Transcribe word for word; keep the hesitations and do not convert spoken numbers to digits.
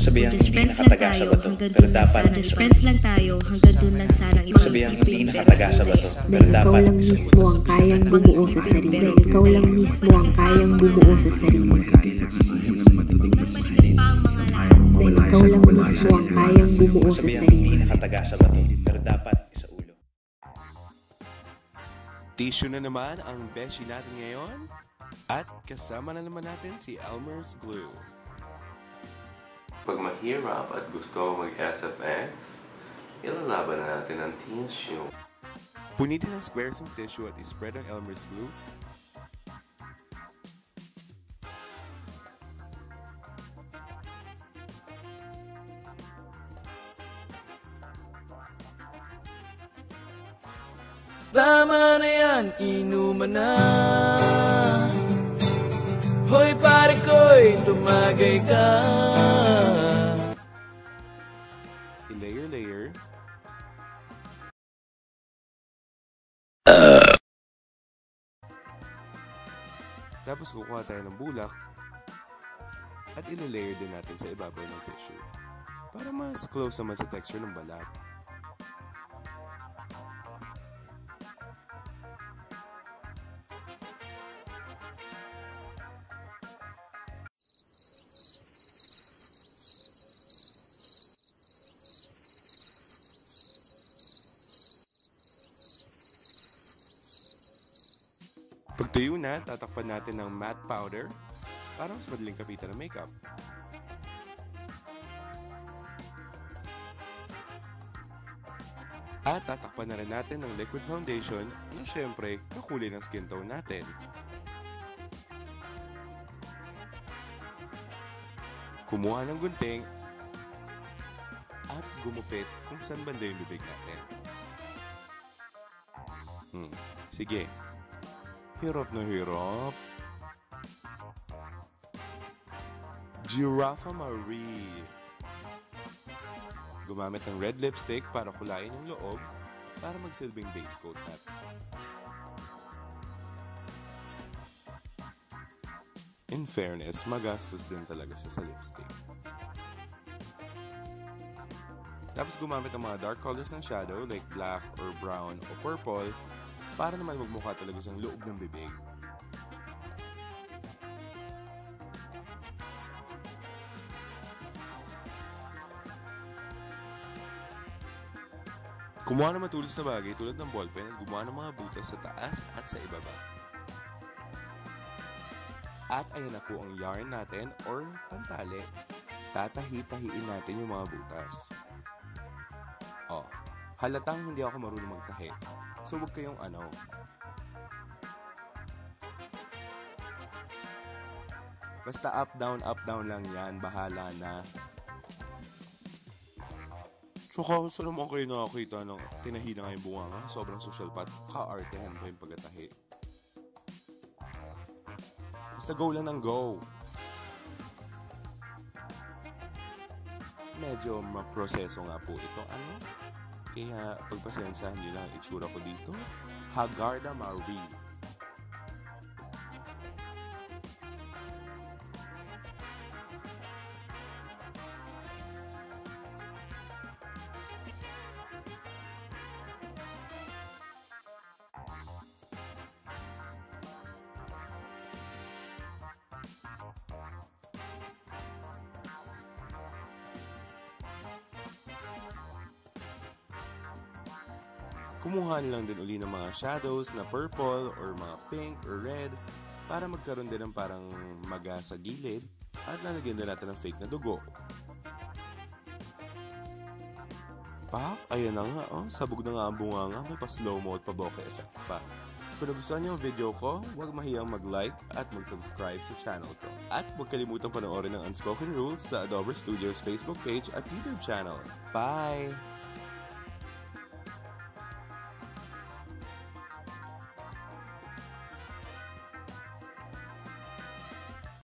Masabihang Just hindi friends lang nakataga sa tayo, bato, hanggang pero dun lang dapat sana. isa Friends lang tayo, hanggang dun lang sana. Masabihang hindi nakataga sa bato, pero Dahil ikaw dapat lang isa mismo ang kayang bumuo sa sarili. Dahil ikaw lang mismo ang kayang bumuo sa sarili. Dahil ikaw lang mismo ang kayang bumuo sa Masabihang sarili. hindi nakataga sa bato, pero dapat isa ulo. Tissue na naman ang beshi natin ngayon. At kasama na naman natin si Elmer's Glue. Pag mahirap at gusto mag-S F X, ilalaban na natin ang tissue. Punitin ang squares ng tissue at ispread ang Elmer's Glue. Tama na yan, inuman na. Hoy pare ko'y tumagay ka. I-layer, layer. Tapos kukuha tayo ng bulak at i-layer din natin sa ibabaw ng tissue para mas close naman sa texture ng balat. Pagtuyo na, tatakpan natin ng matte powder para mas madaling kapitan ng makeup. At tatakpan na rin natin ng liquid foundation na syempre kakulay ng skin tone natin. Kumuha ng gunting at gumupit kung saan banda yung bibig natin. Hmm, sige. Hirap na hirap. Giraffe Marie. Gumamit ng red lipstick para kulayin yung loob para magsilbing base coat natin. In fairness, magastos din talaga siya sa lipstick. Tapos gumamit ng mga dark colors ng shadow like black or brown o purple para naman magmukha talaga siyang loob ng bibig. Kumuha ng matulis na bagay tulad ng ballpen at gumawa ng mga butas sa taas at sa ibaba. At ayan na po ang yarn natin or pantali. Tatahi-tahiin natin yung mga butas. Oh, halatang hindi ako marunong magtahi. So, huwag kayong ano. Basta up, down, up, down lang yan. Bahala na. Tsaka, saan naman kayo nakakita ng tinahi na nga yung bunga nga? Sobrang social pat. Ka-artehan ko yung pagkatahi. Basta go lang ng go. Medyo maproseso nga po ito. Ano? Kaya pagpasensyahan nyo lang itsura ko dito. Hagarda Marie. Kumuha lang din uli ng mga shadows na purple or mga pink or red para magkaroon din ng parang maga sa gilid at lalagyan din natin ng fake na dugo. Pak, ayan na nga, oh, sabog na nga ang bunga nga, may pa-slow mo at pa-bokeh effect pa. Kung nagustuhan niyo ang video ko, huwag mahiyang mag-like at mag-subscribe sa channel ko. At huwag kalimutang panoorin ang Unspoken Rules sa Adober Studios Facebook page at YouTube channel. Bye!